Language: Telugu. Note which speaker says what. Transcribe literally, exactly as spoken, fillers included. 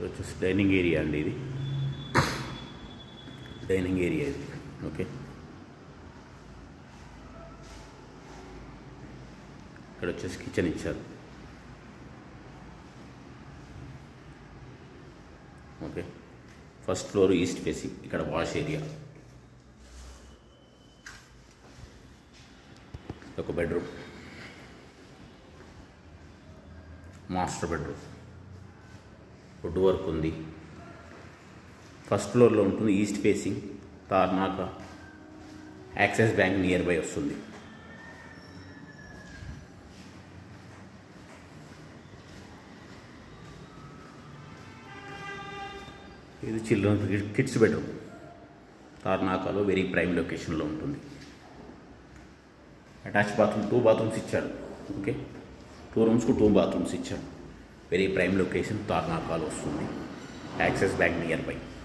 Speaker 1: వచ్చేసి డైనింగ్ ఏరియా అండి, ఇది డైనింగ్ ఏరియా ఇది. ఓకే, ఇక్కడ వచ్చేసి కిచెన్ ఇచ్చారు. Okay, first floor east facing, ఇక్కడ వాష్ ఏరియా, ఒక bedroom, master bedroom, wood work ఉంది. ఫస్ట్ ఫ్లోర్లో ఉంటుంది, east facing, Tarnaka, axis bank nearby వస్తుంది. ఇది చిల్డ్రన్ కిడ్స్ బెడ్రూమ్, తార్నాకాలో వెరీ ప్రైమ్ లొకేషన్లో ఉంటుంది. అటాచ్ బాత్రూమ్, టూ బాత్రూమ్స్ ఇచ్చాడు. ఓకే, టూ రూమ్స్కు టూ బాత్రూమ్స్ ఇచ్చాడు. వెరీ ప్రైమ్ లొకేషన్, తార్నాకాలో వస్తుంది, యాక్సిస్ బ్యాంక్ నియర్ బై.